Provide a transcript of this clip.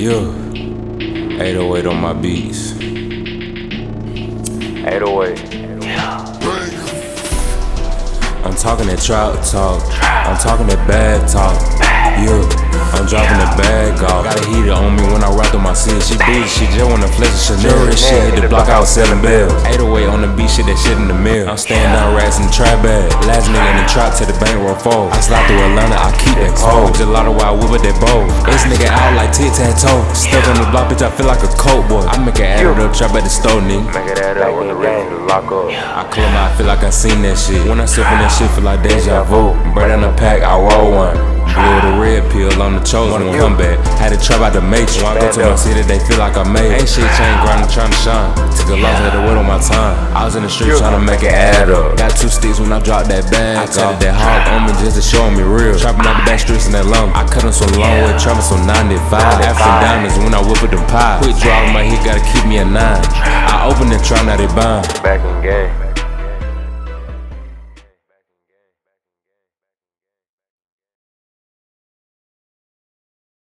Yeah, 808 on my beats. 808. I'm talking that trap talk, I'm talking that bad talk. Yeah, I'm dropping the bag off. Got a heater on me when I rock through my city. She big, she just wanna flex a Chanel. Shit, hit the block, I was selling bells. 808 on the beat, shit, that shit in the mill. I'm staying down rats in the trap bag. Last nigga in the trap till the bankroll fold. I slide through Atlanta, I keep that cold. Gelato while I whip with that bowl. This nigga out like tic-tac-toe. Stuck on the block, bitch, I feel like a coke boy. I make it add it up, trap at the store, nigga. Make it add up when the ready to lock up. I club, I feel like I seen that shit. When I sip in that shit, feel like deja vu. Bread in the pack, I roll one. Blew the red pill on the chosen one. Come back, had to trap out the matrix. When I go to my city, they feel like I made it. Ain't shit chain grinding, trying to shine. Took a loss, had to wait on my time. I was in the street trying to make it add up. Got 2 sticks when I dropped that bag. I tatted that hog on me just to show me real. Trapping out the back streets in that lump. I cut them so long way, trapping so 95. African diamonds when I whip with them pies. Quick draw on my hit, gotta keep me a 9. I open the trap, now they bind. Back in game.